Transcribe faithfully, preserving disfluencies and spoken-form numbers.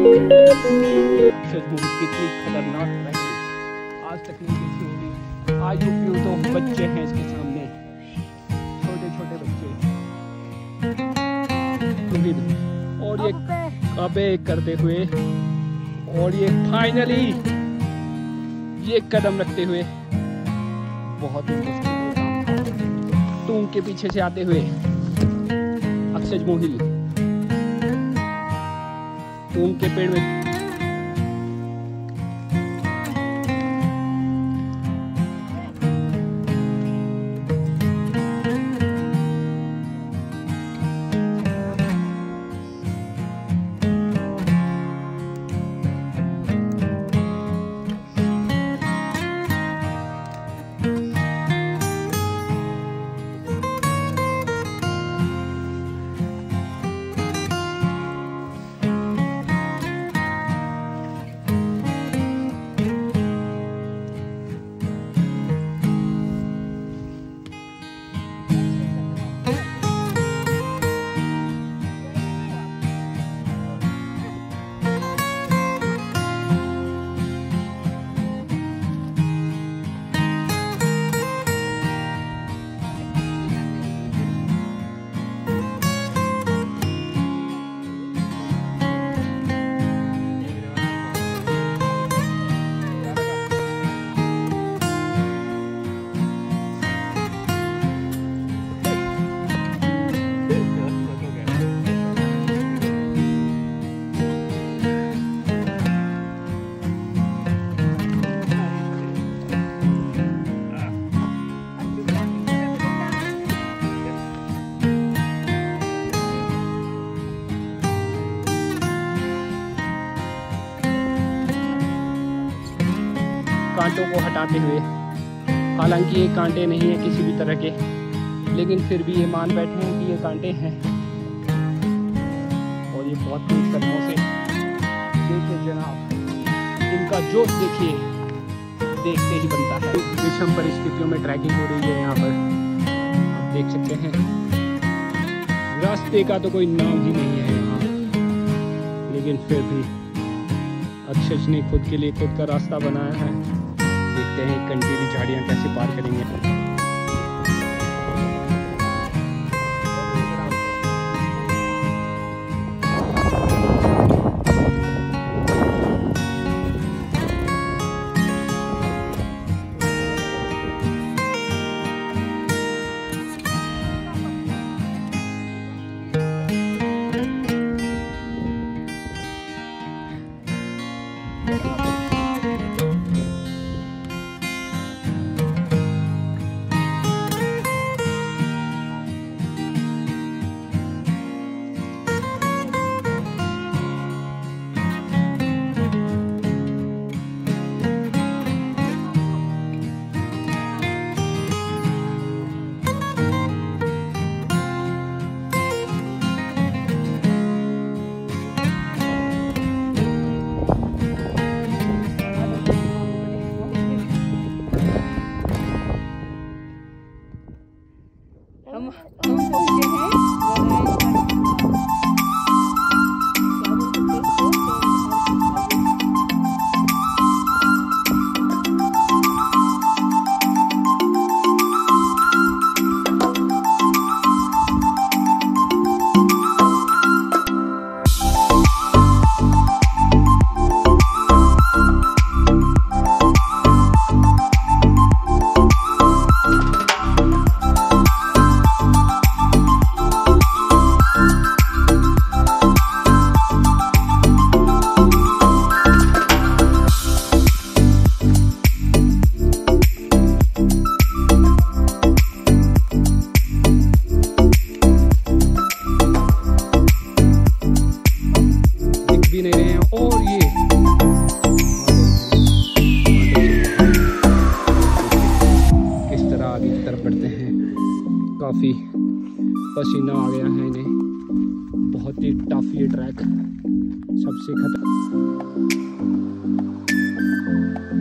कितनी खतरनाक ट्रैकिंग आज तक नहीं देखी होगी। आज यूपी तो बच्चे हैं इसके सामने, छोटे छोटे बच्चे, और ये अबे करते हुए, और ये फाइनली ये कदम रखते हुए बहुत ही मुश्किल टूंग के पीछे से आते हुए अक्षय मोहिल टूंग के पेड़ में कांटों को हटाते हुए, हालांकि ये कांटे नहीं है किसी भी तरह के, लेकिन फिर भी ये मान बैठे हैं कि ये कांटे हैं। और ये बहुत तेज कदमों से, देखिए जनाब, इनका जोश देखिए, देखते ही बनता है। विषम परिस्थितियों में ट्रैकिंग हो रही है यहाँ पर, आप देख सकते हैं। रास्ते का तो कोई नाम ही नहीं है यहाँ, लेकिन फिर भी अक्षय ने खुद के लिए खुद का रास्ता बनाया है। देखते हैं कंटीली झाड़ियाँ कैसे पार करेंगे। हम हम सोचते हैं भी नहीं रहे हैं। और ये किस तरह आगे की तरफ बढ़ते हैं, काफ़ी पसीना आ गया है इन्हें। बहुत ही टफ ये ट्रैक, सबसे खतरनाक।